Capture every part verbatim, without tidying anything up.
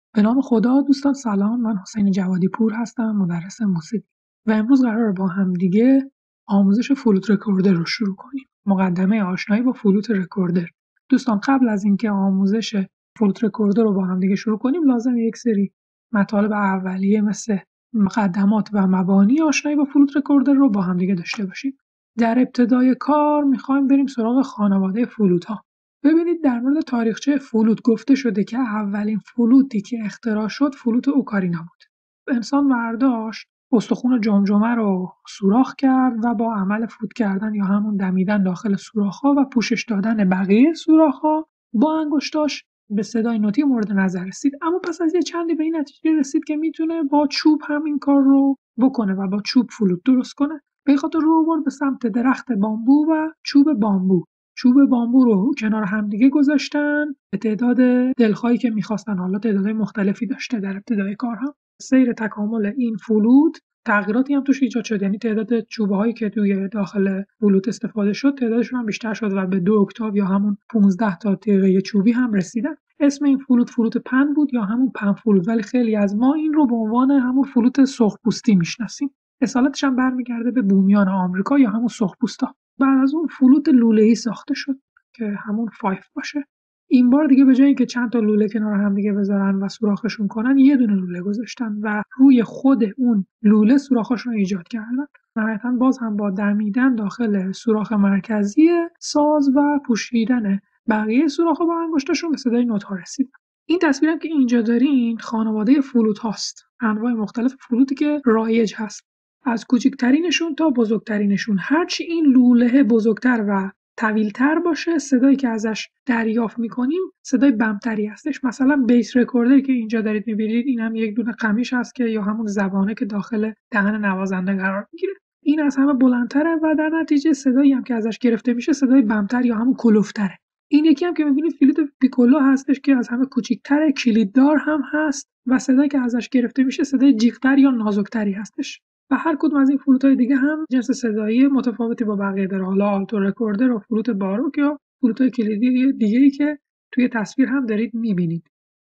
به نام خدا. دوستان سلام، من حسین جوادی پور هستم، مدرس موسیقی و امروز قراره با هم دیگه آموزش فلوت رکوردر رو شروع کنیم. مقدمه آشنایی با فلوت رکوردر. دوستان قبل از اینکه آموزش فلوت رکوردر رو با هم دیگه شروع کنیم لازم یک سری مطالب اولیه مثل مقدمات و مبانی آشنایی با فلوت رکوردر رو با هم دیگه داشته باشیم. در ابتدای کار میخوایم بریم سراغ خانواده فلوت ها. ببینید در مورد تاریخچه فلوت گفته شده که اولین فلوتی که اختراع شد فلوت اوکارینا بود. انسان برداشت استخون جمجمه رو سوراخ کرد و با عمل فوت کردن یا همون دمیدن داخل سوراخ‌ها و پوشش دادن بقیه سوراخ‌ها با انگشتاش به صدای نوتی مورد نظر رسید. اما پس از یه چندی به این نتیجه رسید که میتونه با چوب هم این کار رو بکنه و با چوب فلوت درست کنه. به خاطر رو برد به سمت درخت بامبو و چوب بامبو. چوب بامبو رو کنار همدیگه گذاشتن به تعداد دلخواهی که میخواستن، حالا تعدادهای مختلفی داشته در ابتدای کار هم. سیر تکامل این فلوت تغییراتی هم توش ایجاد شد، یعنی تعداد چوبه هایی که توی داخل فلوت استفاده شد تعدادشون هم بیشتر شد و به دو اکتاو یا همون پانزده تا تیغه چوبی هم رسیدن. اسم این فلوت فلوت پن بود یا همون پن فلوت، ولی خیلی از ما این رو به عنوان همون فلوت سرخپوستی میشناسیم. اصالتش هم برمیگرده به بومیان آمریکا یا همون سرخپوستا. بعد از اون فلوت لوله‌ای ساخته شد که همون فایف باشه. این بار دیگه به جای اینکه چند تا لوله کنار هم دیگه بذارن و سوراخشون کنن، یه دونه لوله گذاشتن و روی خود اون لوله سوراخشون رو ایجاد کردن. نهایتاً باز هم با دمیدن داخل سوراخ مرکزی ساز و پوشیدن بقیه سوراخ‌ها با انگشتاشون به صدای نوت‌ها رسید. این تصویرم که اینجا دارین خانواده فلوت هاست. انواع مختلف فلوتی که رایج هست. از کوچکترینشون تا بزرگترینشون. هرچی این لوله بزرگتر و طویل‌تر باشه، صدایی که ازش دریافت می‌کنیم صدای بمتری هستش. مثلا بیس رکوردر که اینجا دارید می‌بینید، این هم یک دونه قمیش هست که یا همون زبانه که داخل دهن نوازنده قرار می‌گیره. این از همه بلندتره و در نتیجه صدایی هم که ازش گرفته میشه صدای بمتر یا همون کلوفتره. این یکی هم که می‌بینید فلوت پیکولو هستش که از همه کوچیک‌تره، کلیددار هم هست و صدایی که ازش گرفته میشه صدای جیغ‌تر یا نازکتری هستش. و هر کدوم از این فلوت‌های دیگه هم جنس صدایی متفاوتی با بقیه داره. حالا آلتو رکوردر و فلوت باروک یا فلوت‌های کلیدی دیگه‌ای که توی تصویر هم دارید می‌بینید.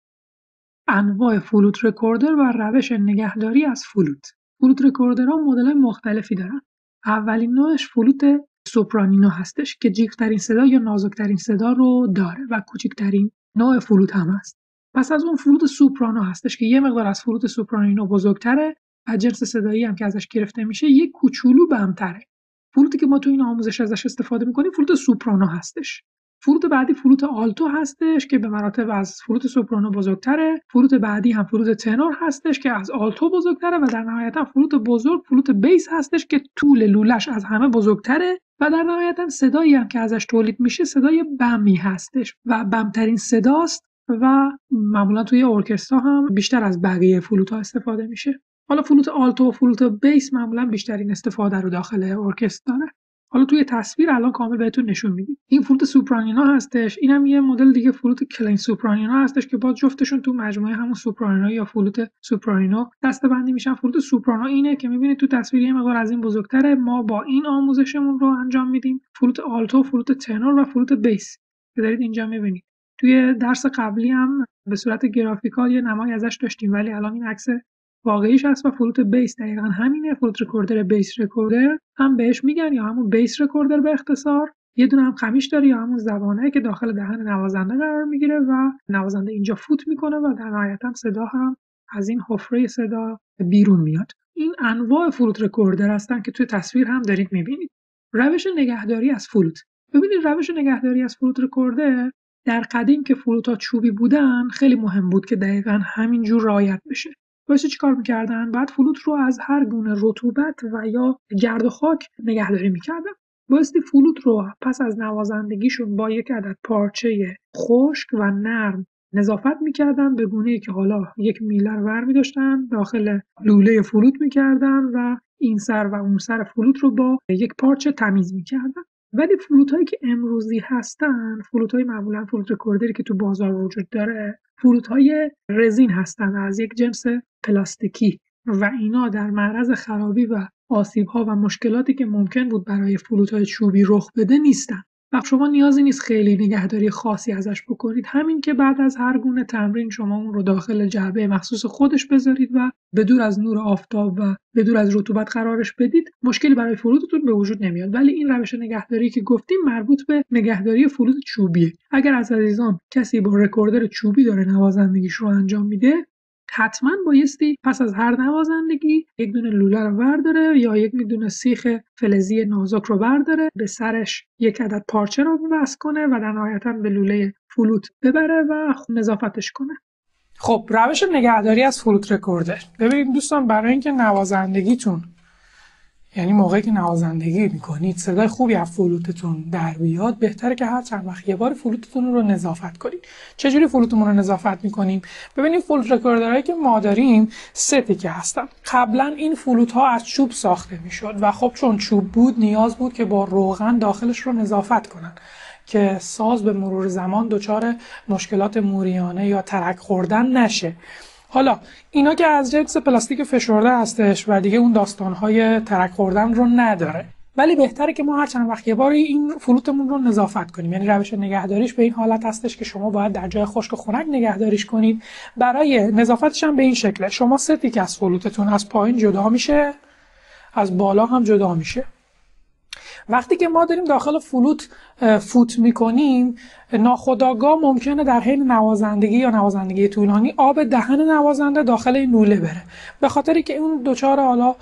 انواع فلوت رکوردر و روش نگهداری از فلوت. فلوت رکوردرها مدل‌های مختلفی دارن. اولین نوعش فلوت سوپرانینو هستش که جیغ‌ترین صدا یا نازک‌ترین صدا رو داره و کوچکترین نوع فلوت هم هست. پس از اون فلوت سوپرانو هستش که یه مقدار از فلوت سوپرانینو بزرگتره و جنس صدایی هم که ازش گرفته میشه یک کوچولو بمتره. فلوتی که ما تو این آموزش ازش استفاده میکنیم فلوت سوپرانو هستش. فلوت بعدی فلوت آلتو هستش که به مراتب از فلوت سوپرانو بزرگتره. فلوت بعدی هم فلوت تنور هستش که از آلتو بزرگتره و در نهایت هم فلوت بزرگ فلوت بیس هستش که طول لولش از همه بزرگتره و در نهایت هم صدایی هم که ازش تولید میشه صدای بمی هستش و بمترین صداست و معمولا توی ارکسترا هم بیشتر از بقیه فلوت‌ها استفاده میشه. حالا فلوت آلتو و فلوت بیس معمولا بیشترین استفاده رو داخل ارکستر داره. حالا توی تصویر الان کامل بهتون نشون میدیم. این فلوت سوپرانینو هستش. اینم یه مدل دیگه فلوت کلین سوپرانینو هستش که با جفتشون تو مجموعه همون سوپرانینو یا فلوت سوپرانینو دسته‌بندی میشن. فلوت سوپرانو اینه که میبینید تو تصویر یه مقدار از این بزرگتره. ما با این آموزشمون رو انجام میدیم. فلوت آلتو، فلوت تنور و فلوت بیس که دارید اینجا میبینید. توی درس قبلی هم به صورت گرافیکال یه نمایی ازش داشتیم، ولی الان این عکس واقعیش هست و فلوت بیس دقیقاً همینه. فلوت رکوردر بیس رکوردر هم بهش میگن یا همون بیس رکوردر به اختصار. یه دونه هم خمیش داره یا همون زبانه که داخل دهن نوازنده قرار میگیره و نوازنده اینجا فوت میکنه و در نهایت هم صدا هم از این حفره صدا بیرون میاد. این انواع فلوت رکوردر هستن که توی تصویر هم دارید میبینید. روش نگهداری از فلوت. ببینید روش نگهداری از فلوت رکوردر در قدیم که فلوت‌ها چوبی بودن خیلی مهم بود که دقیقاً همینجور رعایت بشه. واسه چی کار میکردن؟ بعد فلوت رو از هر گونه رطوبت و یا گرد و خاک نگهداری میکردن. بایستی فلوت رو پس از نوازندگیشون با یک عدد پارچه خشک و نرم نظافت میکردن، به گونه‌ای که حالا یک میله رو برمی‌داشتن داخل لوله فلوت میکردن و این سر و اون سر فلوت رو با یک پارچه تمیز میکردن. ولی فلوت‌هایی که امروزی هستن، فلوت‌های معمولا فلوت رکوردری که تو بازار وجود داره، فلوت‌های رزین هستن از یک جنس پلاستیکی و اینا در معرض خرابی و آسیب‌ها و مشکلاتی که ممکن بود برای فلوت‌های چوبی رخ بده نیستن. و شما نیازی نیست خیلی نگهداری خاصی ازش بکنید. همین که بعد از هر گونه تمرین شما اون رو داخل جعبه مخصوص خودش بذارید و به دور از نور آفتاب و به دور از رطوبت قرارش بدید، مشکلی برای فلوتتون به وجود نمیاد. ولی این روش نگهداری که گفتیم مربوط به نگهداری فلوت چوبیه. اگر از عزیزان کسی با رکوردر چوبی داره نوازندگیش رو انجام میده، حتما بایستی پس از هر نوازندگی یک دونه لوله رو برداره یا یک دونه سیخ فلزی نازک رو برداره، به سرش یک عدد پارچه رو وصل کنه و در نهایتا به لوله فلوت ببره و نظافتش کنه. خب روش نگهداری از فلوت رکوردر. ببینید دوستان، برای اینکه نوازندگیتون، یعنی موقعی که نوازندگی میکنید صدای خوبی از فلوتتون در بیاد، بهتره که هر چند وقت یه بار فلوتتون رو نظافت کنید. چجوری فلوتمون رو نظافت میکنیم؟ ببینید فلوت رکوردرهایی که ما داریم سه تیکه هستن. قبلا این فلوت ها از چوب ساخته میشد و خب چون چوب بود نیاز بود که با روغن داخلش رو نظافت کنن که ساز به مرور زمان دچار مشکلات موریانه یا ترک خوردن نشه. حالا اینا که از جنس پلاستیک فشرده هستش و دیگه اون داستانهای ترک خوردن رو نداره، ولی بهتره که ما هر چند وقت یه باری این فلوتمون رو نظافت کنیم. یعنی روش نگهداریش به این حالت هستش که شما باید در جای خشک و خنک نگهداریش کنید. برای نظافتش هم به این شکله: شما سه تیکه از فلوتتون از پایین جدا میشه، از بالا هم جدا میشه. وقتی که ما داریم داخل فلوت فوت میکنیم، ناخودآگاه ممکنه در حین نوازندگی یا نوازندگی طولانی آب دهن نوازنده داخل این لوله بره. به خاطری که اون دچار حالا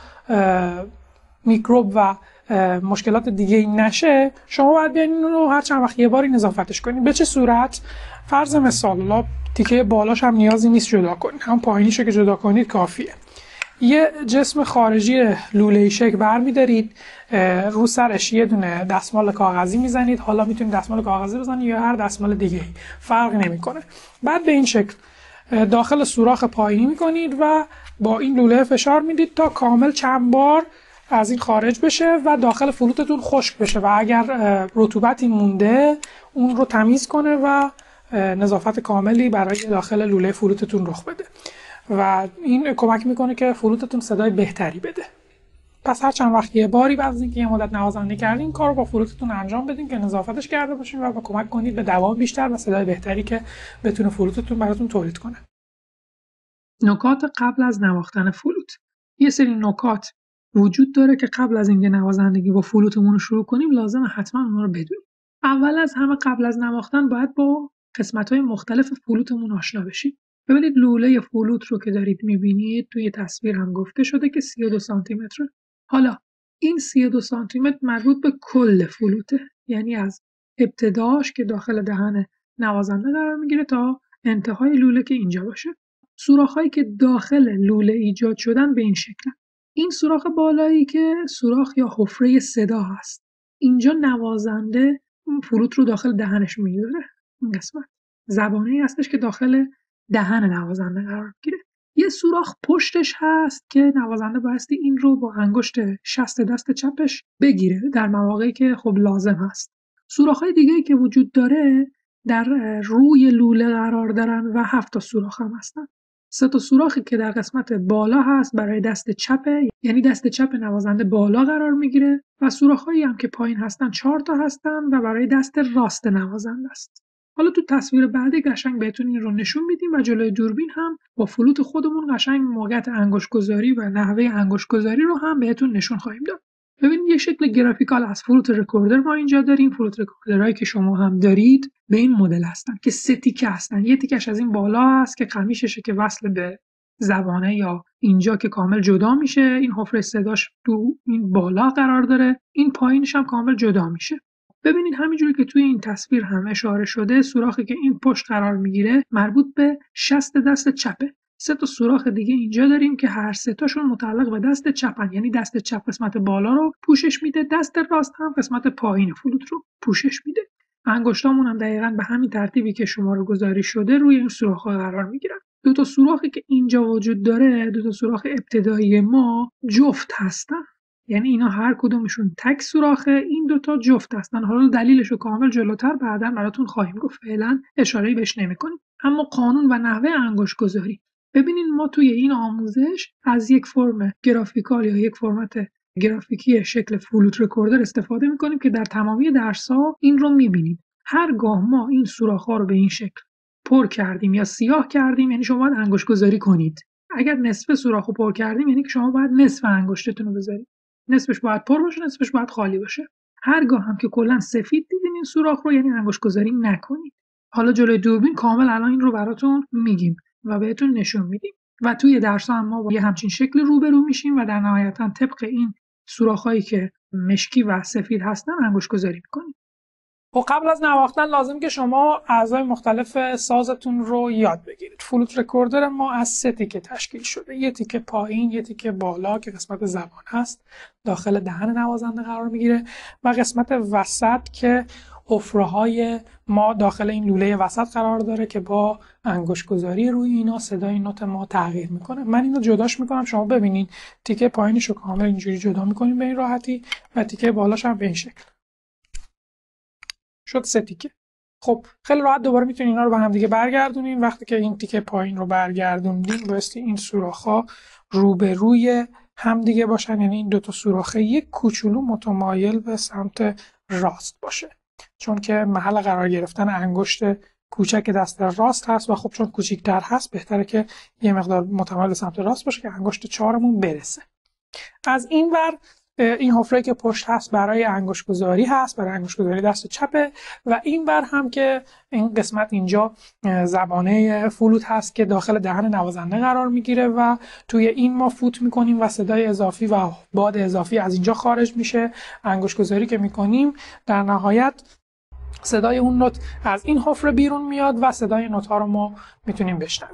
میکروب و مشکلات دیگه ای نشه، شما باید بیاین اون رو هر چند وقت یه باری نظافتش کنید. به چه صورت؟ فرض مثال، حالا تیکه بالاش هم نیازی نیست جدا کنید، هم پایینیشو که جدا کنید کافیه. یه جسم خارجی لوله‌ای شکل برمی‌دارید، رو سرش یه دونه دستمال کاغذی میزنید. حالا میتونید دستمال کاغذی بزنید یا هر دستمال دیگه‌ای، فرق نمی‌کنه. بعد به این شکل داخل سوراخ پایینی می‌کنید و با این لوله فشار میدید تا کامل چند بار از این خارج بشه و داخل فلوتتون خشک بشه و اگر رطوبتی مونده اون رو تمیز کنه و نظافت کاملی برای داخل لوله فلوتتون رخ بده و این کمک میکنه که فلوتتون صدای بهتری بده. پس هر چند وقت یه باری بعد از اینکه یه مدت نوازندگی کردین، این کار رو با فلوتتون انجام بدین که نظافتش کرده باشین و با کمک کنید به دوام بیشتر و صدای بهتری که بتونه فلوتتون براتون تولید کنه. نکات قبل از نواختن فلوت. یه سری نکات وجود داره که قبل از اینکه نوازندگی با فلوتمون رو شروع کنیم لازمه حتما اونها رو بدونیم. اول از همه قبل از نواختن باید با قسمت‌های مختلف فلوتمون آشنا بشیم. ببینید لوله فلوت رو که دارید می‌بینید توی تصویر هم گفته شده که سی و دو سانتی متره. حالا این سی و دو سانتی متر مربوط به کل فلوته، یعنی از ابتداش که داخل دهن نوازنده قرار میگیره تا انتهای لوله که اینجا باشه. سوراخ‌هایی که داخل لوله ایجاد شدن به این شکلن. این سوراخ بالایی که سوراخ یا حفره صدا هست. اینجا نوازنده این فلوت رو داخل دهنش میذاره. این قسمت زبانه‌ای هستش که داخل دهن نوازنده قرار میگیره. یه سوراخ پشتش هست که نوازنده بایستی این رو با انگشت شست دست چپش بگیره در مواقعی که خب لازم هست. سوراخ‌های دیگه‌ای که وجود داره در روی لوله قرار دارن و هفت تا سوراخ هم هستن. سه تا سوراخی که در قسمت بالا هست برای دست چپه، یعنی دست چپ نوازنده بالا قرار میگیره و سوراخ‌هایی هم که پایین هستن چهار تا هستن و برای دست راست نوازنده است. حالا تو تصویر بعدی قشنگ بهتون این رو نشون میدیم و جلوی دوربین هم با فلوت خودمون قشنگ موقعیت انگشت گذاری و نحوه انگشت گذاری رو هم بهتون نشون خواهیم داد. ببینید یه شکل گرافیکال از فلوت رکوردر ما اینجا داریم. فلوت رکوردرهایی که شما هم دارید به این مدل هستن که سه تیکه هستن. یه تیکش از این بالا هست که قمیششه که وصل به زبانه یا اینجا که کامل جدا میشه. این حفره صداش تو این بالا قرار داره. این پایینش هم کامل جدا میشه. ببینید همینجوری که توی این تصویر هم اشاره شده، سوراخی که این پشت قرار میگیره مربوط به شست دست چپه. سه تا سوراخ دیگه اینجا داریم که هر سه تاشون متعلق به دست چپن، یعنی دست چپ قسمت بالا رو پوشش میده، دست راست هم قسمت پایین فلوت رو پوشش میده. انگشتامون هم دقیقاً به همین ترتیبی که شماره گذاری شده روی این سوراخ‌ها قرار میگیرن. دو تا سوراخی که اینجا وجود داره، دو تا سوراخ ابتدایی ما جفت هستن. یعنی اینا هر کدومشون تک سوراخه، این دوتا جفت هستن. حالا دلیلشو کامل جلوتر بعداً براتون خواهیم گفت، فعلا اشاره‌ای بهش نمی‌کنیم. اما قانون و نحوه انگشت گذاری، ببینین ما توی این آموزش از یک فرم گرافیکال یا یک فرمت گرافیکی شکل فلوت رکوردر استفاده میکنیم که در تمامی درس‌ها این رو میبینید. هرگاه ما این سوراخ‌ها رو به این شکل پر کردیم یا سیاه کردیم، یعنی شما باید انگشت گذاری کنید. اگر نصف سوراخ رو پر کردیم، یعنی که شما باید نصف انگشتتون رو بذارید. نصفش باید پر باشه، نصفش باید خالی باشه. هرگاه هم که کلا سفید دیدین این سوراخ رو، یعنی انگشت گذاری نکنید. حالا جلوی دوربین کامل الان این رو براتون میگیم و بهتون نشون میدیم. و توی درس‌ها هم ما با یه همچین شکل روبرو میشیم و در نهایتا طبق این سوراخ‌هایی که مشکی و سفید هستن انگشت گذاری میکنیم. و قبل از نواختن لازم که شما اعضای مختلف سازتون رو یاد بگیرید. فلوت رکوردر ما از سه تیکه تشکیل شده. یه تیکه پایین، یه تیکه بالا که قسمت زبان هست، داخل دهن نوازنده قرار میگیره، و قسمت وسط که حفره‌های ما داخل این لوله وسط قرار داره که با انگشت گذاری روی اینا صدای نوت ما تغییر میکنه. من اینو جداش میکنم، شما ببینین تیکه پایینش رو کامل اینجوری جدا میکنیم به این راحتی و تیکه بالاش هم به این شکل. شد سه تیکه. خب خیلی راحت دوباره میتونین اینا رو به هم دیگه برگردونین. وقتی که این تیکه پایین رو برگردوندین بایستی این سوراخ‌ها روبروی هم دیگه باشن، یعنی این دو تا سوراخه یک کوچولو متمایل به سمت راست باشه، چون که محل قرار گرفتن انگشت کوچک دست راست هست و خب چون کوچیک‌تر هست بهتره که یه مقدار متمایل به سمت راست باشه که انگشت چهارمون برسه. از این ور این حفره که پشت هست برای انگشت گذاری هست، برای انگشت گذاری دست چپه، و این ور هم که این قسمت اینجا زبانه فلوت هست که داخل دهن نوازنده قرار میگیره و توی این ما فوت میکنیم و صدای اضافی و باد اضافی از اینجا خارج میشه. انگشت گذاری که میکنیم در نهایت صدای اون نوت از این حفره بیرون میاد و صدای نوت ها رو ما میتونیم بشنویم.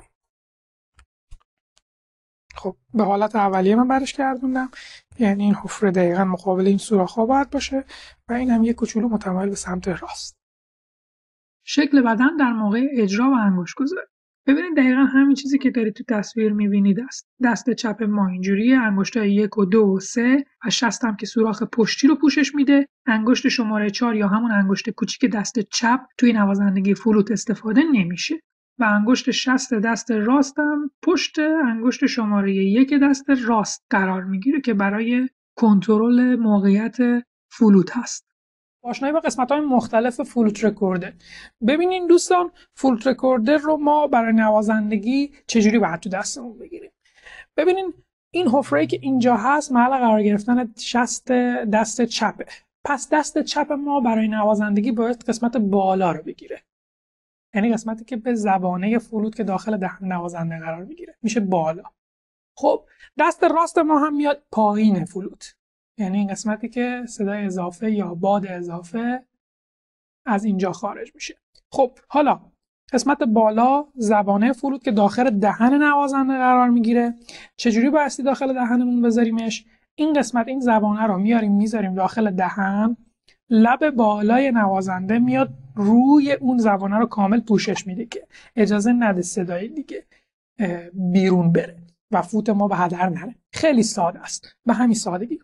خب به حالت اولیه من برش گردوندم، یعنی این حفره دقیقا مقابل این سوراخ‌ها باید باشه و این هم یک کوچولو متمایل به سمت راست. شکل بدن در موقع اجرا و انگشت گذاری. ببینید دقیقا همین چیزی که دارید تو تصویر میبینید است. دست چپ ما اینجوریه، انگشتای یک و دو و سه و شست هم که سوراخ پشتی رو پوشش میده. انگشت شماره چهار یا همون انگشت کوچیک دست چپ توی نوازندگی فلوت استفاده نمیشه و انگشت شست دست راست هم پشت انگشت شماره یک دست راست قرار میگیره که برای کنترل موقعیت فلوت هست. آشنایی با قسمت‌های مختلف فلوت رکوردر. ببینین دوستان، فلوت رکوردر رو ما برای نوازندگی چجوری باید تو دستمون بگیریم. ببینین این حفره‌ای که اینجا هست محل قرار گرفتن شست دست چپه. پس دست چپ ما برای نوازندگی باید قسمت بالا رو بگیره. یعنی قسمتی که به زبانه فلوت که داخل دهن نوازنده قرار میگیره میشه بالا. خب دست راست ما هم میاد پایین فلوت، یعنی این قسمتی که صدای اضافه یا باد اضافه از اینجا خارج میشه. خب حالا قسمت بالا زبانه فلوت که داخل دهن نوازنده قرار میگیره، چجوری بایستی داخل دهنمون بذاریمش؟ این قسمت این زبانه رو میاریم میذاریم داخل دهن، لب بالای نوازنده میاد روی اون زبانه رو کامل پوشش میده که اجازه نده صدای دیگه بیرون بره و فوت ما به هدر نره. خیلی ساده است، به همین سادگی.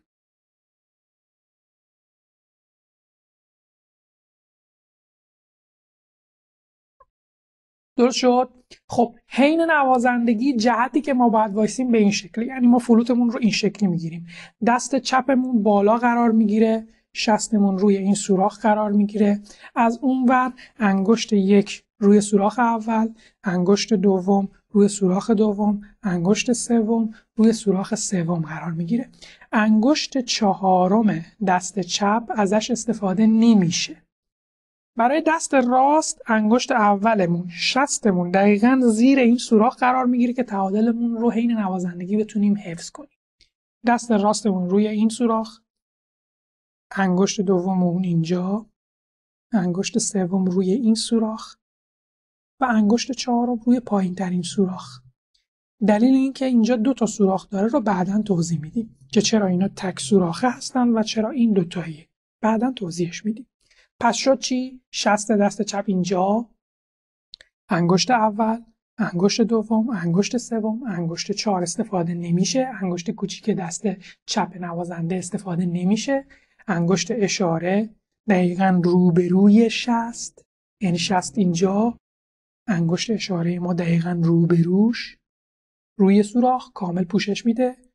درست شد؟ خب حین نوازندگی جهتی که ما باید وایسیم به این شکلی، یعنی ما فلوتمون رو این شکلی میگیریم، دست چپمون بالا قرار میگیره، شستمون روی این سوراخ قرار میگیره، از اون ور انگشت یک روی سوراخ اول، انگشت دوم روی سوراخ دوم، انگشت سوم روی سوراخ سوم قرار میگیره. انگشت چهارم دست چپ ازش استفاده نمیشه. برای دست راست انگشت اولمون شستمون دقیقاً زیر این سوراخ قرار میگیره که تعادلمون رو حین نوازندگی بتونیم حفظ کنیم. دست راستمون روی این سوراخ، انگشت دوممون اینجا، انگشت سوم روی این سوراخ و انگشت چهارم روی پایین ترین سوراخ. دلیل این که اینجا دو تا سوراخ داره رو بعداً توضیح میدیم که چرا اینا تک سوراخه هستن و چرا این دو تاییه. بعداً توضیحش میدیم. پس شد چی؟ شست دست چپ اینجا، انگشت اول، انگشت دوم، انگشت سوم، انگشت چهار استفاده نمیشه، انگشت کوچیک دست چپ نوازنده استفاده نمیشه، انگشت اشاره دقیقاً روبروی شست، یعنی شست اینجا، انگشت اشاره ما دقیقاً روبروش روی سوراخ کامل پوشش میده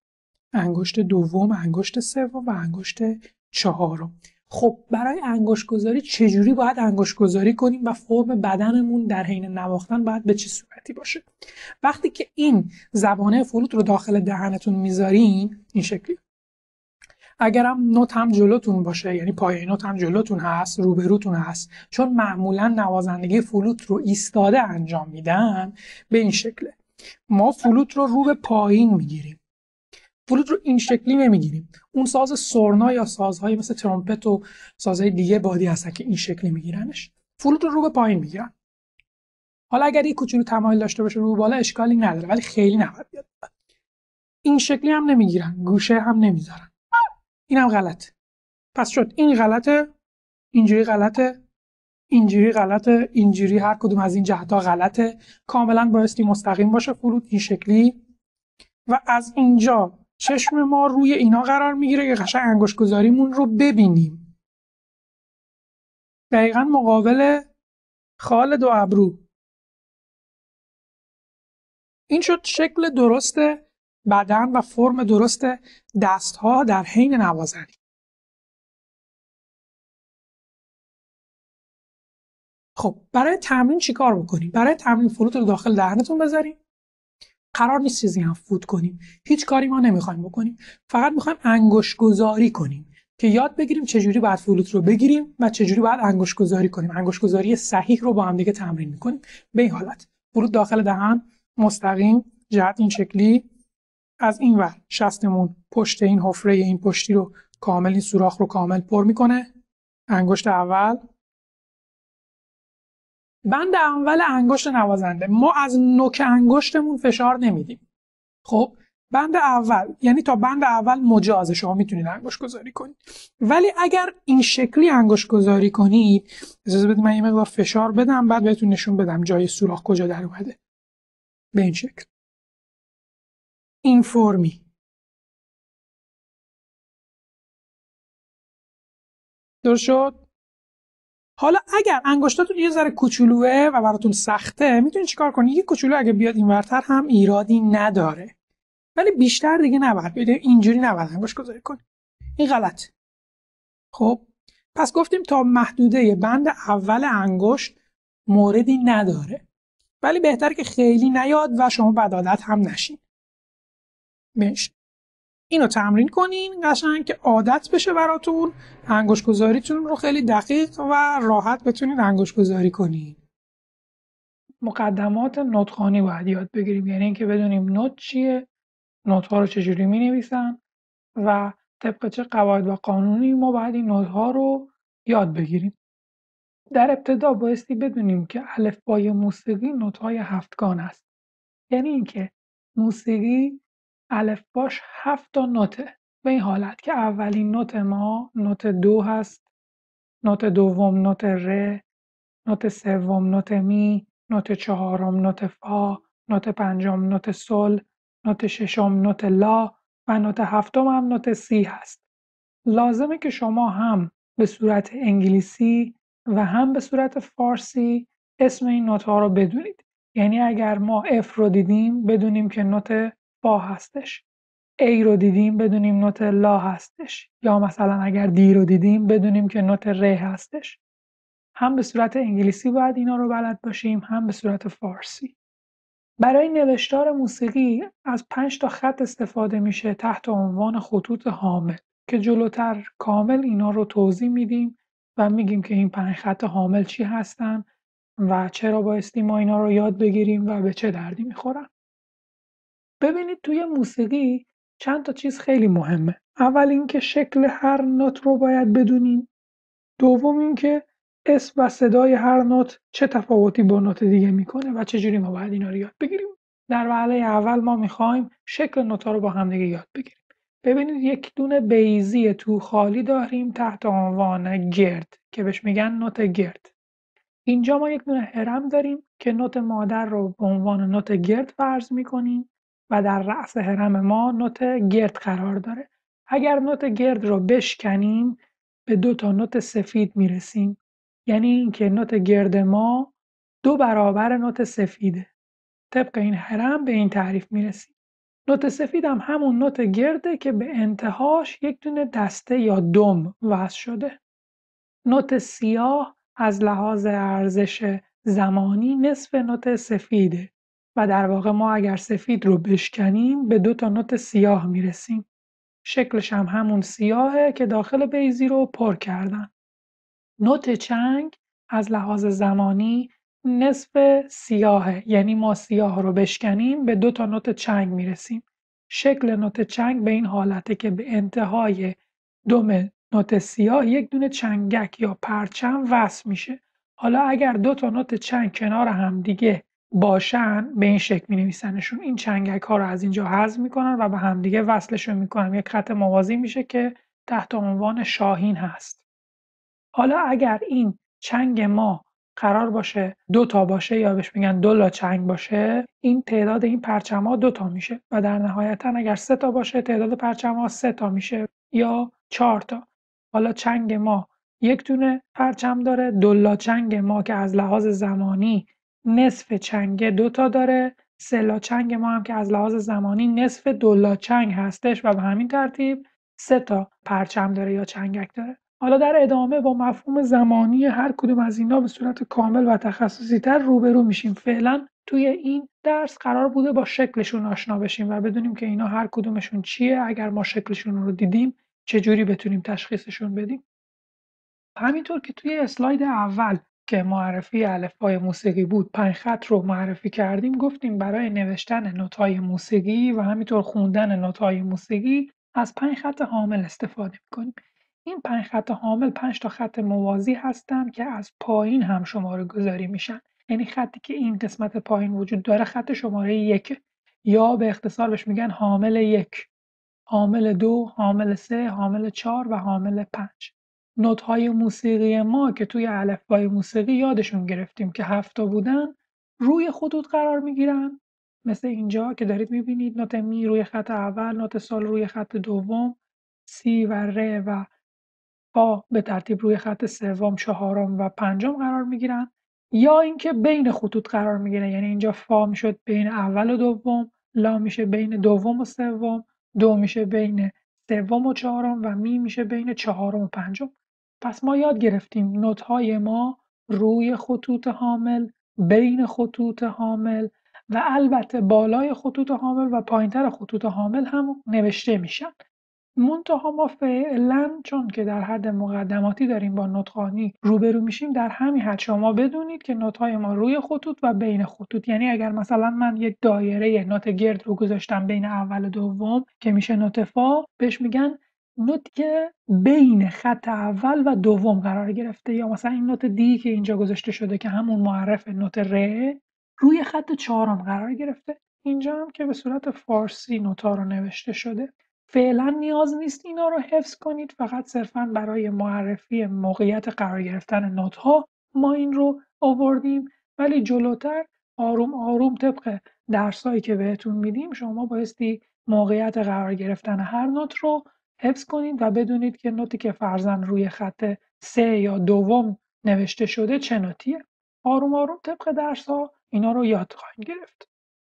انگشت دوم، انگشت سوم و انگشت چهارم. خب برای انگشت گذاری چجوری باید انگشت گذاری کنیم و فرم بدنمون در حین نواختن باید به چه صورتی باشه؟ وقتی که این زبانه فلوت رو داخل دهنتون میذارین این شکلی، اگرم نوت هم جلوتون باشه، یعنی پایه نوت هم جلوتون هست، روبروتون هست، چون معمولا نوازندگی فلوت رو ایستاده انجام میدن، به این شکله. ما فلوت رو رو به پایین میگیریم، فلوت رو این شکلی نمیگیریم. اون ساز سرنا یا سازهای مثل ترومپت و سازهای دیگه بادی هستن که این شکلی میگیرنش. فلوت رو رو به پایین میگیرن. حالا اگر یک کوچولو تمایل داشته باشه رو بالا اشکالی نداره، ولی خیلی نباید بیاد. این شکلی هم نمیگیرن، گوشه هم نمیذارن. اینم غلطه. پس شد این غلطه، اینجوری غلطه، اینجوری غلطه، اینجوری هر کدوم از این جهت‌ها غلطه. کاملا بایستی مستقیم باشه فلوت این شکلی و از اینجا چشم ما روی اینا قرار میگیره که قشنگ انگشت گذاریمون رو ببینیم. دقیقاً مقابل خال دو ابرو. این شد شکل درست بدن و فرم درست دست‌ها در حین نوازنی. خب برای تمرین چیکار بکنیم؟ برای تمرین فلوت رو داخل دهنتون بذاریم. قرار نیست چیزی هم فوت کنیم. هیچ کاری ما نمیخوایم بکنیم. فقط میخوایم انگشت گذاری کنیم که یاد بگیریم چجوری باید فلوت رو بگیریم و چجوری باید انگشت گذاری کنیم. انگشت گذاری صحیح رو با هم دیگه تمرین میکنیم. به این حالت فلوت داخل دهن مستقیم، جهت این شکلی، از این ور شستمون پشت این حفره این پشتی رو کامل، این سوراخ رو کامل پر میکنه. انگشت اول، بند اول انگشت نوازنده. ما از نوک انگشتمون فشار نمیدیم. خب بند اول، یعنی تا بند اول مجازه، شما میتونید انگشت گذاری کنید. ولی اگر این شکلی انگشت گذاری کنید، اجازه بدید من یه مقدار فشار بدم بعد بهتون نشون بدم جای سوراخ کجا در اومده. به این شکل، این فرمی. درست شد؟ حالا اگر انگشتاتون یه ذره کوچولوئه و براتون سخته، میتونید چیکار کنید؟ یه کوچولو اگه بیاد اینورتر هم ایرادی نداره، ولی بیشتر دیگه نباید بیاد، اینجوری نباید انگشت گذاری کنید. این غلط. خب پس گفتیم تا محدوده بند اول انگشت موردی نداره، ولی بهتره که خیلی نیاد و شما بد عادت هم نشین. بهش اینو تمرین کنین قشنگ که عادت بشه براتون، انگشت گذاریتون رو خیلی دقیق و راحت بتونید انگشت گذاری کنین. مقدمات نوت‌خوانی باید یاد بگیریم، یعنی اینکه بدونیم نوت چیه، نوت‌ها رو چجوری می‌نویسن و طبق چه قواعد و قانونی ما باید این نوت‌ها رو یاد بگیریم. در ابتدا بایستی بدونیم که الفبای موسیقی نوت‌های هفتگان است. یعنی اینکه موسیقی الفباش هفت تا نوته. به این حالت که اولین نوت ما نوت دو هست، نوت دوم نوت ر، نوت سوم نوت می، نوت چهارم نوت فا، نوت پنجم نوت سل، نوت ششم نوت لا و نوت هفتم هم نوت سی هست. لازمه که شما هم به صورت انگلیسی و هم به صورت فارسی اسم این نوت ها رو بدونید. یعنی اگر ما اف رو دیدیم بدونیم که نوت فا هستش، ای رو دیدیم بدونیم نوت لا هستش، یا مثلا اگر دی رو دیدیم بدونیم که نوت ر هستش. هم به صورت انگلیسی باید اینا رو بلد باشیم، هم به صورت فارسی. برای نوشتار موسیقی از پنج تا خط استفاده میشه تحت عنوان خطوط حامل که جلوتر کامل اینا رو توضیح میدیم و میگیم که این پنج خط حامل چی هستن و چرا بایستی ما اینا رو یاد بگیریم و به چه دردی میخورن. ببینید توی موسیقی چند تا چیز خیلی مهمه. اول اینکه شکل هر نوت رو باید بدونیم. دوم اینکه اسم و صدای هر نوت چه تفاوتی با نوت دیگه میکنه و چجوری ما باید اینا رو یاد بگیریم. در وهله اول ما میخوایم شکل نوت‌ها رو با هم دیگه یاد بگیریم. ببینید یک دونه بیضی تو خالی داریم تحت عنوان گرد که بهش میگن نوت گرد. اینجا ما یک دونه هرم داریم که نوت مادر رو به عنوان نوت گرد فرض میکنیم و در رأس هرم ما نوت گرد قرار داره. اگر نوت گرد رو بشکنیم به دو تا نوت سفید میرسیم، یعنی اینکه نوت گرد ما دو برابر نوت سفیده. طبق این هرم به این تعریف میرسیم. نوت سفید هم همون نوت گرده که به انتهاش یک دونه دسته یا دم وصل شده. نوت سیاه از لحاظ ارزش زمانی نصف نوت سفیده و در واقع ما اگر سفید رو بشکنیم به دو تا نوت سیاه میرسیم. شکلش هم همون سیاهه که داخل بیضی رو پر کردن. نوت چنگ از لحاظ زمانی نصف سیاهه، یعنی ما سیاه رو بشکنیم به دو تا نوت چنگ میرسیم. شکل نوت چنگ به این حالته که به انتهای دم نوت سیاه یک دونه چنگک یا پرچم وصل میشه. حالا اگر دو تا نوت چنگ کنار هم دیگه باشن به این شکل می نویسنشون. این چنگک ها رو از اینجا حذف میکنن و به هم دیگه وصلشون میکنن. یک خط موازی میشه که تحت عنوان شاهین هست. حالا اگر این چنگ ما قرار باشه دو تا باشه یا بهش میگن دو لا چنگ باشه، این تعداد این پرچم ها دو تا میشه و در نهایتا اگر سه تا باشه تعداد پرچم ها سه تا میشه یا چهار تا. حالا چنگ ما یک دونه پرچم داره، دو لا چنگ ما که از لحاظ زمانی نصف چنگ دو تا داره، سه لا چنگ ما هم که از لحاظ زمانی نصف دو لا چنگ هستش و به همین ترتیب سه تا پرچم داره یا چنگک داره. حالا در ادامه با مفهوم زمانی هر کدوم از اینا به صورت کامل و تخصصی تر روبرو میشیم. فعلا توی این درس قرار بوده با شکلشون آشنا بشیم و بدونیم که اینا هر کدومشون چیه. اگر ما شکلشون رو دیدیم چجوری بتونیم تشخیصشون بدیم. همینطور که توی اسلاید اول که معرفی الفبای موسیقی بود پنج خط رو معرفی کردیم، گفتیم برای نوشتن نوت‌های موسیقی و همینطور خوندن نوت‌های موسیقی از پنج خط حامل استفاده می‌کنیم. این پنج خط حامل پنج تا خط موازی هستن که از پایین هم شماره گذاری میشن. یعنی خطی که این قسمت پایین وجود داره خط شماره یک یا به اختصار بهش میگن حامل یک، حامل دو، حامل سه، حامل چهار و حامل پنج. نوت‌های موسیقی ما که توی الفبای موسیقی یادشون گرفتیم که هفت تا بودن روی خطوط قرار میگیرن، مثل اینجا که دارید میبینید نوت می روی خط اول، نوت سل روی خط دوم، سی و ر و فا به ترتیب روی خط سوم، چهارم و پنجم قرار میگیرن، یا اینکه بین خطوط قرار میگیره. یعنی اینجا فا میشد بین اول و دوم، لا میشه بین دوم و سوم، دو میشه بین سوم و چهارم و می میشه بین چهارم و پنجم. پس ما یاد گرفتیم نوت‌های ما روی خطوط حامل، بین خطوط حامل و البته بالای خطوط حامل و پایینتر خطوط حامل هم نوشته میشن. منتها ما فعلا چون که در حد مقدماتی داریم با نطق‌خوانی روبرو میشیم، در همین حد شما بدونید که نوت‌های ما روی خطوط و بین خطوط. یعنی اگر مثلا من یک دایره نوت گرد رو گذاشتم بین اول و دوم که میشه نوت فا، بهش میگن نوتی که بین خط اول و دوم قرار گرفته. یا مثلا این نوت دی که اینجا گذاشته شده که همون معرف نوت ر روی خط چهارم قرار گرفته. اینجا هم که به صورت فارسی نوتا رو نوشته شده. فعلا نیاز نیست اینا رو حفظ کنید، فقط صرفا برای معرفی موقعیت قرار گرفتن نوت‌ها ما این رو آوردیم. ولی جلوتر آروم آروم طبق درسایی که بهتون میدیم شما بایستی موقعیت قرار گرفتن هر نوت رو حفظ کنید و بدونید که نوتی که فرضاً روی خط سه یا دوم نوشته شده چه نوتیه. آروم آروم طبق درس‌ها اینا رو یاد خواهید گرفت.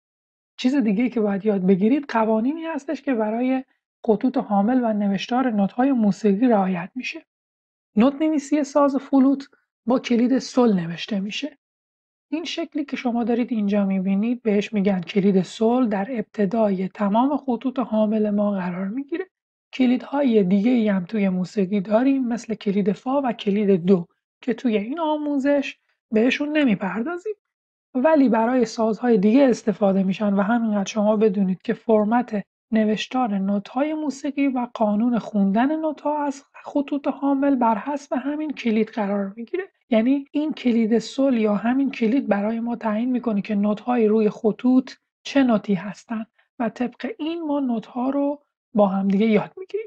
چیز دیگه که باید یاد بگیرید قوانینی هستش که برای خطوط حامل و نوشتار نوت‌های موسیقی رعایت میشه. نوت نویسی ساز فلوت با کلید سل نوشته میشه. این شکلی که شما دارید اینجا میبینید بهش میگن کلید سل، در ابتدای تمام خطوط حامل ما قرار میگیره. کلیدهای دیگه ای هم توی موسیقی داریم مثل کلید فا و کلید دو که توی این آموزش بهشون نمیپردازیم، ولی برای سازهای دیگه استفاده میشن و همینقدر شما بدونید که فرمت نوشتار نوت‌های موسیقی و قانون خوندن نوت‌ها از خطوط حامل بر حسب همین کلید قرار میگیره. یعنی این کلید سل یا همین کلید برای ما تعیین میکنه که نوت‌های روی خطوط چه نوتی هستن و طبق این ما نوت‌ها رو با هم دیگه یاد میگیریم.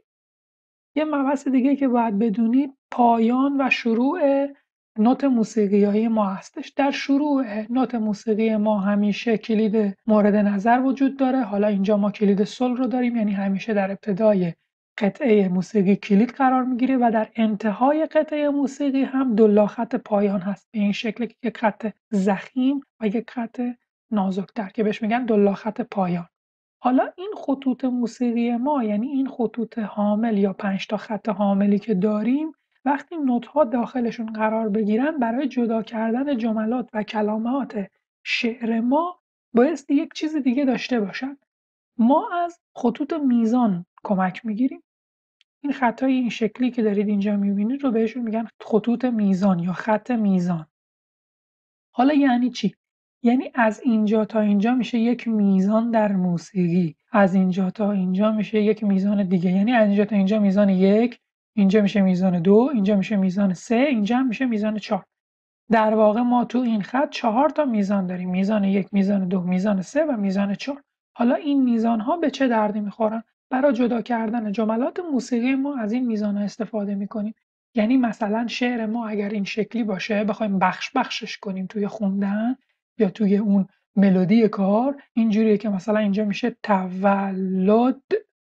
یه مبحث دیگه که باید بدونید پایان و شروع نوت موسیقیایی ما هستش. در شروع نوت موسیقی ما همیشه کلید مورد نظر وجود داره. حالا اینجا ما کلید سل رو داریم، یعنی همیشه در ابتدای قطعه موسیقی کلید قرار میگیره و در انتهای قطعه موسیقی هم دو لا خط پایان هست، به این شکل که یک خط ضخیم و یک خط نازکتر که بهش میگن دو لا خط پایان. حالا این خطوط موسیقی ما، یعنی این خطوط حامل یا پنج تا خط حاملی که داریم، وقتی نوت‌ها داخلشون قرار بگیرن برای جدا کردن جملات و کلمات شعر ما بایستی یک چیز دیگه داشته باشن. ما از خطوط میزان کمک میگیریم. این خطای این شکلی که دارید اینجا میبینید رو بهشون میگن خطوط میزان یا خط میزان. حالا یعنی چی؟ یعنی از اینجا تا اینجا میشه یک میزان در موسیقی، از اینجا تا اینجا میشه یک میزان دیگه، یعنی از اینجا تا اینجا میزان یک، اینجا میشه میزان دو، اینجا میشه میزان سه، اینجا میشه میزان چهار. در واقع ما تو این خط چهار تا میزان داریم، میزان یک، میزان دو، میزان سه و میزان چهار. حالا این میزان ها به چه دردی میخورن؟ برای جدا کردن جملات موسیقی ما از این میزان ها استفاده میکنیم. یعنی مثلا شعر ما اگر این شکلی باشه، بخوایم بخش بخشش کنیم توی خوندن یا توی اون ملودی کار، اینجوریه که مثلا اینجا میشه تولد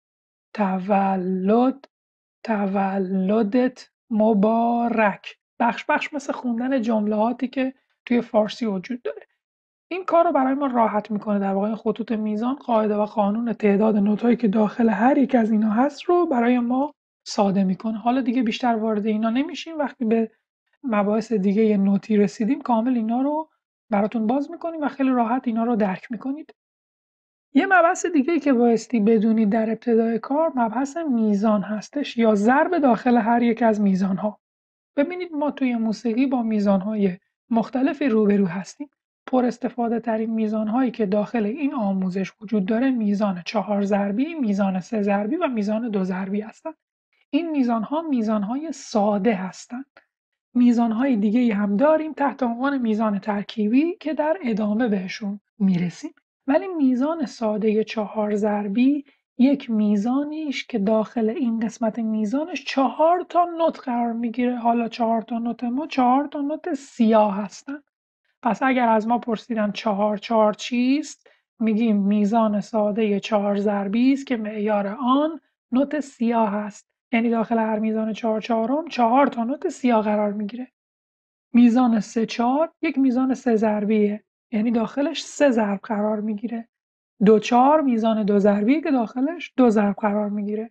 تولد تولدت مبارک. بخش بخش مثل خوندن جملاتی که توی فارسی وجود داره. این کار رو برای ما راحت میکنه. در واقع خطوط میزان قاعده و قانون تعداد نوتایی که داخل هر یک از اینا هست رو برای ما ساده میکنه. حالا دیگه بیشتر وارد اینا نمیشیم. وقتی به مباحث دیگه یه نوتی رسیدیم کامل اینا رو براتون باز میکنیم و خیلی راحت اینا رو درک میکنید. یه مبحث دیگه که بایستی بدونید در ابتدای کار مبحث میزان هستش یا ضرب داخل هر یک از میزانها. ببینید ما توی موسیقی با میزانهای مختلفی روبرو هستیم. پر استفاده ترین میزانهایی که داخل این آموزش وجود داره میزان چهار ضربی، میزان سه ضربی و میزان دو ضربی هستند. این میزانها میزانهای ساده هستند. میزانهای دیگه هم داریم تحت عنوان میزان ترکیبی که در ادامه بهشون میرسیم. ولی میزان ساده چهار ضربی یک میزانیش که داخل این قسمت میزانش چهار تا نوت قرار میگیره. حالا چهار تا نوت ما چهار تا نوت سیاه هستن. پس اگر از ما پرسیدن چهار چهار چیست، میگیم میزان ساده چهار ضربی است که معیار آن نوت سیاه هست. یعنی داخل هر میزان چهار چهارم چهار تا نوت سیاه قرار میگیره. میزان سه چهار یک میزان سه ضربیه، یعنی داخلش سه ضرب قرار میگیره. دو چهار میزان دو ضربیه که داخلش دو ضرب قرار میگیره.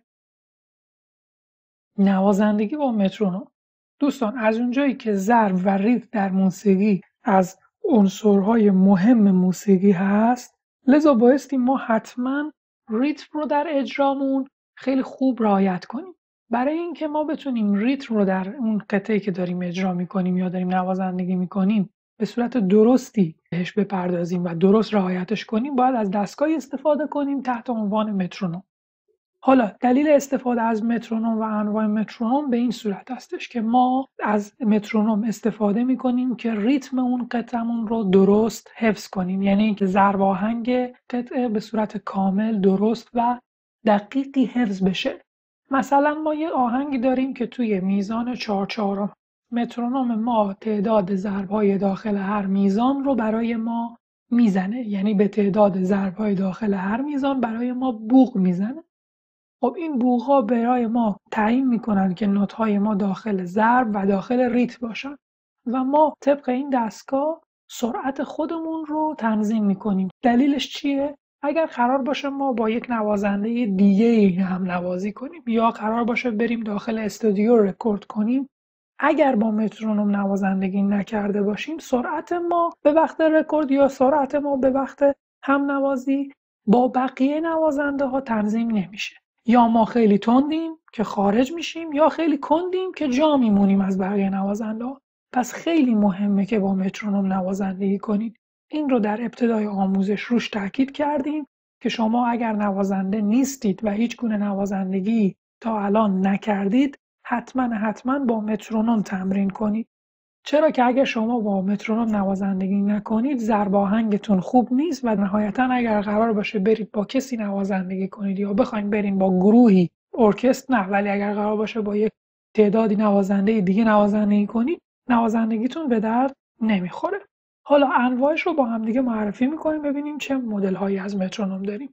نوازندگی با مترونوم. دوستان از اونجایی که ضرب و ریتم در موسیقی از عنصرهای مهم موسیقی هست، لذا بایستی ما حتما ریتم رو در اجرامون خیلی خوب رعایت کنیم. برای اینکه ما بتونیم ریتم رو در اون قطعه‌ای که داریم اجرا میکنیم یا داریم نوازندگی میکنیم به صورت درستی بهش بپردازیم و درست رعایتش کنیم، باید از دستگاهی استفاده کنیم تحت عنوان مترونوم. حالا دلیل استفاده از مترونوم و انواع مترونوم به این صورت هستش که ما از مترونوم استفاده میکنیم که ریتم اون قطعمون رو درست حفظ کنیم، یعنی اینکه ضرب آهنگ قطعه به صورت کامل درست و دقیقی حفظ بشه. مثلا ما یه آهنگی داریم که توی میزان چهار چهارم مترونوم ما تعداد ضرب‌های داخل هر میزان رو برای ما میزنه، یعنی به تعداد ضرب‌های داخل هر میزان برای ما بوق میزنه. خب این بوق‌ها برای ما تعیین میکنن که نوت‌های ما داخل ضرب و داخل ریتم باشن و ما طبق این دستگاه سرعت خودمون رو تنظیم میکنیم. دلیلش چیه؟ اگر قرار باشه ما با یک نوازنده دیگه هم نوازی کنیم یا قرار باشه بریم داخل استودیو رکورد کنیم، اگر با مترونوم نوازندگی نکرده باشیم سرعت ما به وقت رکورد یا سرعت ما به وقت هم نوازی با بقیه نوازنده ها تنظیم نمیشه. یا ما خیلی تندیم که خارج میشیم یا خیلی کندیم که جا میمونیم از بقیه نوازنده ها. پس خیلی مهمه که با مترونوم نوازندگی کنید. این رو در ابتدای آموزش روش تاکید کردیم که شما اگر نوازنده نیستید و هیچ گونه نوازندگی تا الان نکردید حتما حتما با مترونوم تمرین کنید. چرا که اگر شما با مترونوم نوازندگی نکنید ضرب آهنگتون خوب نیست و نهایتا اگر قرار باشه برید با کسی نوازندگی کنید یا بخواید برید با گروهی ارکستر نه، ولی اگر قرار باشه با یک تعدادی نوازنده دیگه نوازندگی کنید نوازندگیتون به درد نمیخوره. حالا انواعش رو با هم دیگه معرفی میکنیم ببینیم چه مدل هایی از مترونوم داریم.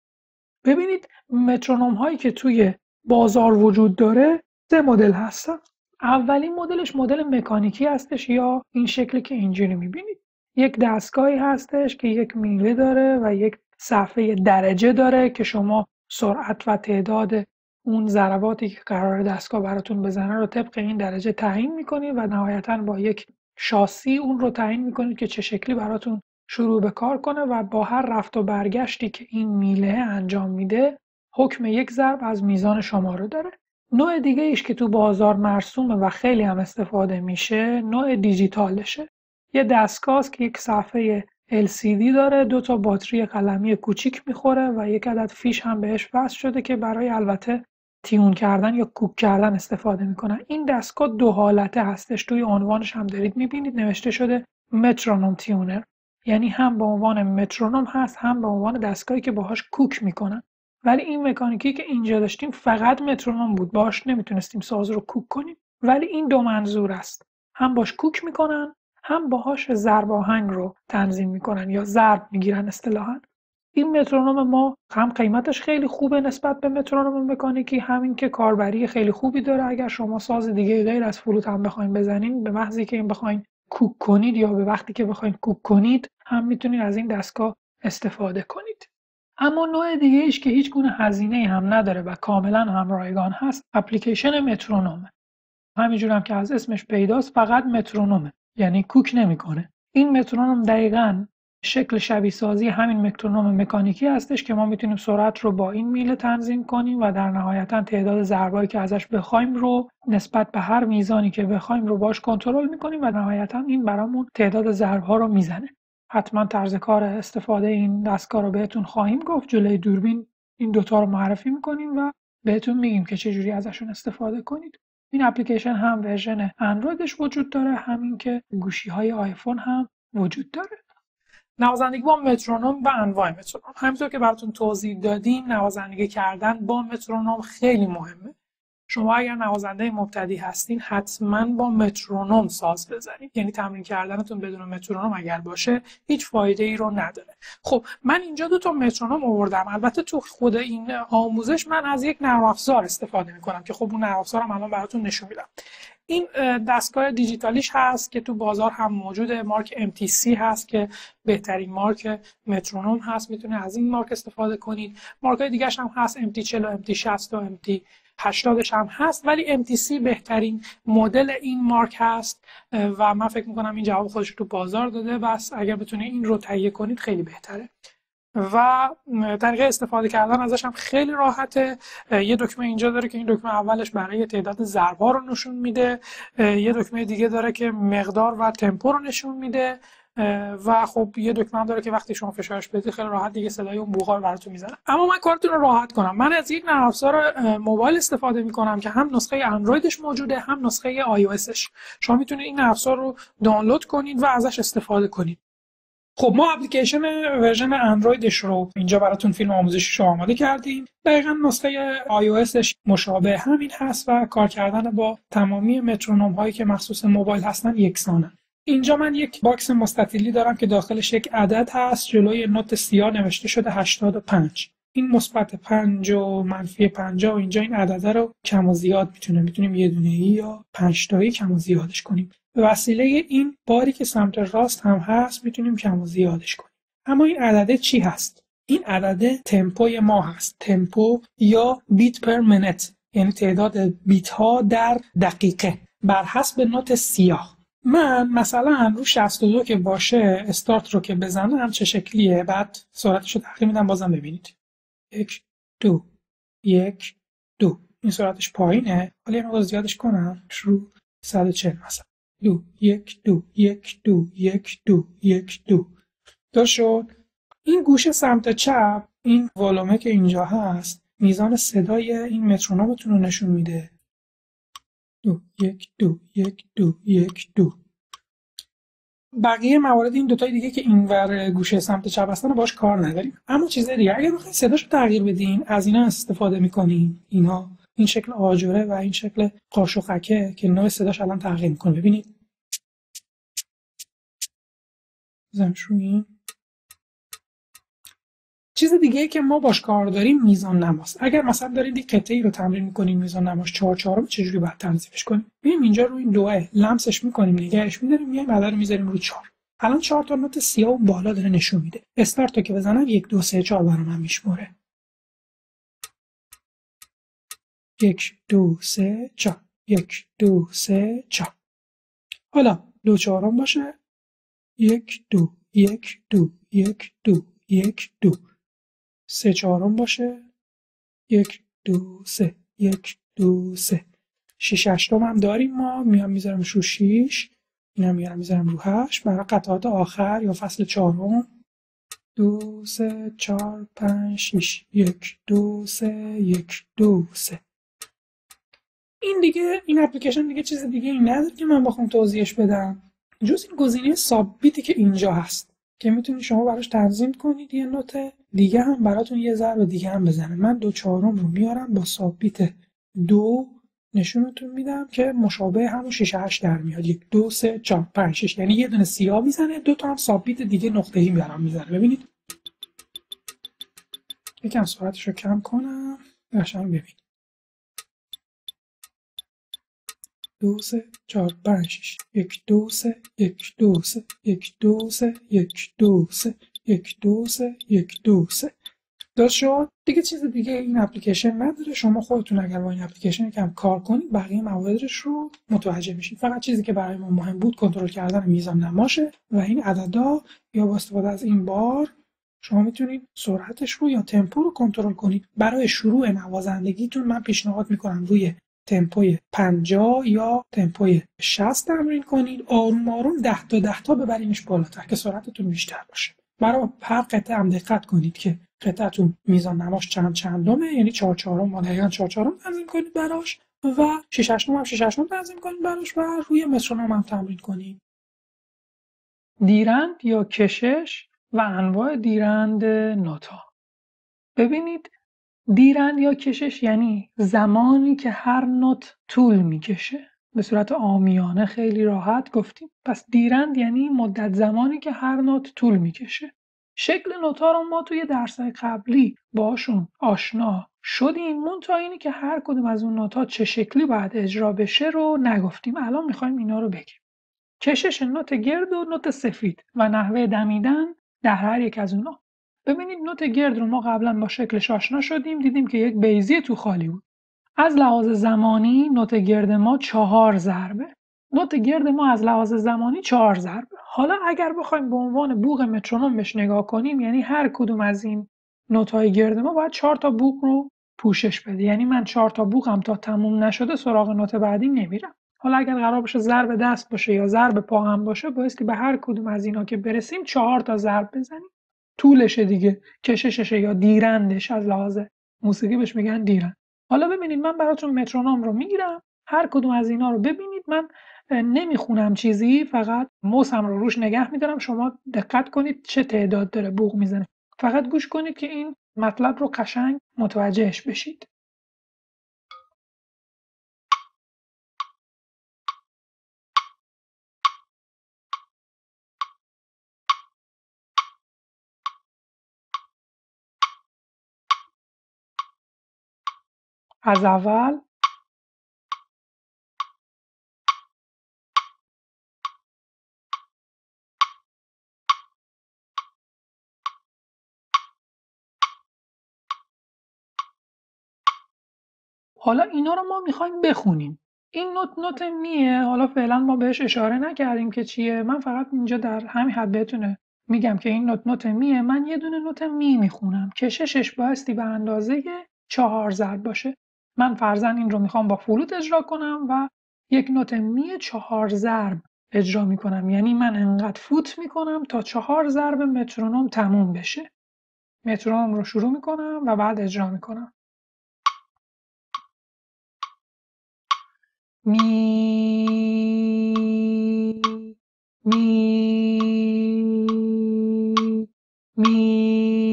ببینید مترونوم هایی که توی بازار وجود داره سه مدل هستن. اولین مدلش مدل مکانیکی هستش یا این شکلی که اینجوری میبینید. یک دستگاهی هستش که یک میله داره و یک صفحه درجه داره که شما سرعت و تعداد اون ضرباتی که قرار دستگاه براتون بزنه رو طبق این درجه تعیین میکنید و نهایتاً با یک شاسی اون رو تعیین میکنید که چه شکلی براتون شروع به کار کنه و با هر رفت و برگشتی که این میله انجام میده حکم یک ضرب از میزان شما رو داره. نوع دیگه ایش که تو بازار مرسومه و خیلی هم استفاده میشه نوع دیجیتالشه. یه دستگاه است که یک صفحه ال سی دی داره، دو تا باتری قلمی کوچیک میخوره و یک عدد فیش هم بهش وصل شده که برای البته تیون کردن یا کوک کردن استفاده میکنن. این دستگاه دو حالته هستش، توی عنوانش هم دارید میبینید نوشته شده مترونوم تیونر، یعنی هم به عنوان مترونوم هست هم به عنوان دستگاهی که باهاش کوک میکنن. ولی این مکانیکی که اینجا داشتیم فقط مترونوم بود، باهاش نمیتونستیم ساز رو کوک کنیم. ولی این دو منظور است، هم باش کوک میکنن هم باهاش ضرب آهنگ رو تنظیم میکنن یا ضرب میگیرن اصطلاحاً. این مترونوم ما هم قیمتش خیلی خوبه نسبت به مترونوم مکانیکی، همین که کاربری خیلی خوبی داره. اگر شما ساز دیگه غیر از فلوت هم بخواید بزنین، به محضی که این بخواید کوک کنید یا به وقتی که بخواید کوک کنید هم میتونید از این دستگاه استفاده کنید. اما نوع دیگه ایش که هیچ گونه هزینه هم نداره و کاملا هم رایگان هست اپلیکیشن مترونومه. همینجور هم که از اسمش پیداست فقط مترونومه، یعنی کوک نمیکنه. این مترونوم دقیقاً شکل شبیه سازی همین مترونوم مکانیکی هستش که ما میتونیم سرعت رو با این میله تنظیم کنیم و در نهایتا تعداد ضربایی که ازش بخوایم رو نسبت به هر میزانی که بخوایم رو باش کنترل میکنیم و نهایتا این برامون تعداد ضرب‌ها رو میزنه. حتما طرز کار استفاده این دستگاه رو بهتون خواهیم گفت، جلوی دوربین این دوتا رو معرفی میکنیم و بهتون میگیم که چجوری ازشون استفاده کنید. این اپلیکیشن هم ورژن اندرویدش وجود داره، همین که گوشی‌های آیفون هم وجود داره. نوازندگی با مترونوم و انواع مترونوم، همونطور که براتون توضیح دادیم نوازندگی کردن با مترونوم خیلی مهمه. شما اگر نوازنده مبتدی هستین حتما با مترونوم ساز بزنید، یعنی تمرین کردنتون بدون مترونوم اگر باشه هیچ فایده ای رو نداره. خب من اینجا دو تا مترونوم آوردم، البته تو خود این آموزش من از یک نرم افزار استفاده میکنم که خب اون نرم افزارم الان براتون نشون میدم. این دستگاه دیجیتالیش هست که تو بازار هم موجوده، مارک ام تی سی هست که بهترین مارک مترونوم هست، میتونه از این مارک استفاده کنید. مارکای دیگه‌ش هم هست، ام تی چهل و ام تی شصت و ام تی هشتاد هم هست، ولی ام تی سی بهترین مدل این مارک هست و من فکر میکنم این جواب خودش تو بازار داده، بس اگر بتونید این رو تهیه کنید خیلی بهتره و طریقه استفاده کردن ازش هم خیلی راحته. یه دکمه اینجا داره که این دکمه اولش برای تعداد ضرب‌ها رو نشون میده، یه دکمه دیگه داره که مقدار و تمپو رو نشون میده و خب یه دکمه هم داره که وقتی شما فشارش بدید خیلی راحت دیگه صدای اون بوغا رو براتون میزنه. اما من کارتون رو راحت کنم، من از یک نرم افزار موبایل استفاده میکنم که هم نسخه اندرویدش موجوده هم نسخه آی او اسش. شما میتونید این نرم افزار رو دانلود کنید و ازش استفاده کنید. خب ما اپلیکیشن ورژن اندرویدش رو اینجا براتون فیلم آموزشیش رو آماده کردیم. دقیقاً نسخه آی او اسش مشابه همین هست و کار کردن با تمامی مترونوم هایی که مخصوص موبایل هستن یکسانه. اینجا من یک باکس مستطیلی دارم که داخلش یک عدد هست، جلوی نوت سیاه نوشته شده هشتاد و پنج. این مثبت پنج و منفی پنجاه و اینجا این عدده رو کم و زیاد میتونه میتونیم یه دونه ای یا پنج تایی کم و زیادش کنیم. به وسیله این باری که سمت راست هم هست میتونیم کم و زیادش کنیم. اما این عدده چی هست؟ این عدده تمپوی ما هست. تمپو یا بیت پر منت، یعنی تعداد بیت ها در دقیقه بر حسب نوت سیاه. من مثلا رو شصت و دو که باشه استارت رو که بزنم چه شکلیه، بعد سرعتش رو تغییر میدم بازم ببینید. یک دو یک دو، این سرعتش پایینه، ولی یه مقدار زیادش کنم رو صد و چهل مثلا. دو یک دو یک دو یک دو یک دو دو شد. این گوشه سمت چپ این والومه که اینجا هست میزان صدای این مترونومتون رو نشون میده. دو یک دو یک دو یک دو. بقیه موارد این دوتای دیگه که اینور گوشه سمت چپ هستن باش کار نداریم. اما چیز دیگه اگه بخواید صداشو تغییر بدین از اینا استفاده میکنین. اینا این شکل آجره و این شکل قاش و خکه که نوع صداش الان تغییر میکنه. ببینید زمشویی. چیز دیگه ای که ما باش کار داریم میزان نماست. اگر مثلا دارید یک قطعه‌ای رو تمرین می‌کنین میزان نماش چهار چهارم چجوری باید تنظیمش کنیم؟ میایم اینجا رو این دوئه لمسش می‌کنیم نگهش می‌داریم میایم عدد رو می‌ذاریم رو چهار. الان چهار تا نوت سیاه اون بالا داره نشون میده. استارت رو که بزنم یک دو سه چهار برای من میشموره. یک دو سه چهار، یک دو سه چهار. حالا دو چهارم باشه. یک دو یک دو یک دو یک دو. سه چهارم باشه. یک دو سه یک دو سه. شش هشتم هم داریم ما. میام میذارم رو شش. اینا میارم میذارم رو هشت برای قطعات آخر یا فصل چهارم. دو سه چهار پنج شش. یک دو سه یک دو سه. این دیگه این اپلیکیشن دیگه چیز دیگه این نداره که من بخوام توضیحش بدم جز این گزینه ساب بیتی که اینجا هست که میتونید شما براش تنظیم کنید یه نوت دیگه هم براتون یه ضرب دیگه هم بزنه. من دو چهارم رو میارم با ساب بیت دو نشونتون میدم که مشابه همون شش هشت در میاد. یک دو سه چهار پنج شش. یعنی یه دونه سیاه میزنه، دو تا هم ساب بیت دیگه نقطه‌ای میارم میزنه. ببینید یکم سرعتش رو کم کنم قشنگ ببینید. دو سه چهار پنج شش. یک دو سه یک دو سه یک دو سه یک دو سه یک دو سه یک دو سه. درست شد؟ دیگه چیز دیگه این اپلیکیشن نداره. شما خودتون اگر با این اپلیکیشن یکم کار کنید بقیه مواردش رو متوجه میشید. فقط چیزی که برای ما مهم بود کنترل کردن میزان نماشه و این عددا یا با استفاده از این بار شما میتونید سرعتش رو یا تمپو رو کنترل کنید. برای شروع نوازندگیتون من پیشنهاد میکنم روی تمپوی پنجاه یا تمپوی شصت تمرین کنید. آروم آروم ده تا ده تا ببرینش بالاتر که سرعتتون بیشتر باشه. برای هر قطعه هم دقت کنید که قطعتون میزان نماش چند چندمه، یعنی چهار چهارم و دقیقاً چهار چهارم تنظیم کنید براش و شش هشتم هم شش هشتم تنظیم کنید براش و روی مترونوم هم تمرین کنید. دیرند یا کشش و انواع دیرند نوت‌ها. ببینید دیرند یا کشش یعنی زمانی که هر نوت طول میکشه. به صورت عامیانه خیلی راحت گفتیم. پس دیرند یعنی مدت زمانی که هر نوت طول میکشه. شکل نوت‌ها رو ما توی درس‌های قبلی باشون آشنا شدیم، منتها اینی که هر کدوم از اون نوت‌ها چه شکلی باید اجرا بشه رو نگفتیم. الان میخوایم اینا رو بگیم. کشش نوت گرد و نوت سفید و نحوه دمیدن در هر یک از اونا. ببینید نوت گرد رو ما قبلا با شکلش آشنا شدیم، دیدیم که یک بیضه تو خالی بود. از لحاظ زمانی نوت گرد ما چهار ضربه. نوت گرد ما از لحاظ زمانی چهار ضربه. حالا اگر بخوایم به عنوان بوق مترونوم بهش نگاه کنیم، یعنی هر کدوم از این نوت‌های گرد ما باید چهار تا بوق رو پوشش بده. یعنی من چهار تا بوقم تا تموم نشده سراغ نوت بعدی نمیرم. حالا اگر قرار باشه ضرب دست باشه یا ضرب پا هم باشه، بایستی به هر کدوم از اینا که برسیم چهار تا ضرب بزنیم. طولشه دیگه، کشششه یا دیرندش، از لحاظ موسیقی بهش میگن دیرند. حالا ببینید من براتون مترونوم رو میگیرم، هر کدوم از اینا رو ببینید. من نمیخونم چیزی، فقط موسم رو روش نگه میدارم. شما دقت کنید چه تعداد داره بوق میزنه. فقط گوش کنید که این مطلب رو قشنگ متوجهش بشید. از اول حالا اینا رو ما میخوایم بخونیم. این نوت نوت میه. حالا فعلا ما بهش اشاره نکردیم که چیه. من فقط اینجا در همین حد بهتونه میگم که این نوت نوت میه. من یه دونه نوت می میخونم. کششش بایستی به اندازه چهار ضرب باشه. من فرضاً این رو میخوام با فلوت اجرا کنم و یک نوت می چهار ضرب اجرا میکنم. یعنی من انقدر فوت میکنم تا چهار ضرب مترونوم تموم بشه. مترونوم رو شروع میکنم و بعد اجرا میکنم. می می می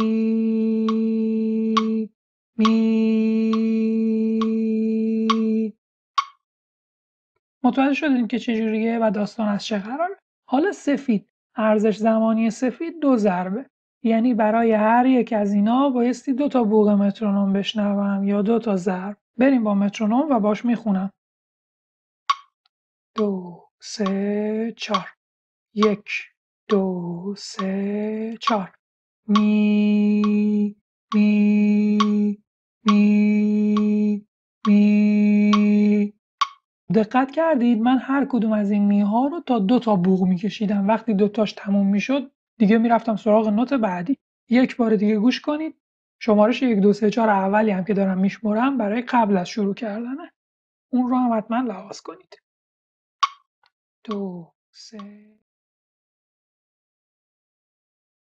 می. متوجه شدیم که چجوریه و داستان از چه قراره؟ حالا سفید، ارزش زمانی سفید دو ضربه. یعنی برای هر یک از اینا بایستی دو تا بوق مترونوم بشنوم یا دو تا ضرب. بریم با مترونوم و باش میخونم. دو سه چهار. یک دو سه چهار. می می می می. دقت کردید من هر کدوم از این می ها رو تا دو تا بوق میکشیدم. وقتی دو تاش تموم میشد دیگه میرفتم سراغ نوت بعدی. یک بار دیگه گوش کنید. شمارش یک دو سه چهار اولی هم که دارم میشمرم برای قبل از شروع کردنه. اون رو هم حتما لحاظ کنید. دو سه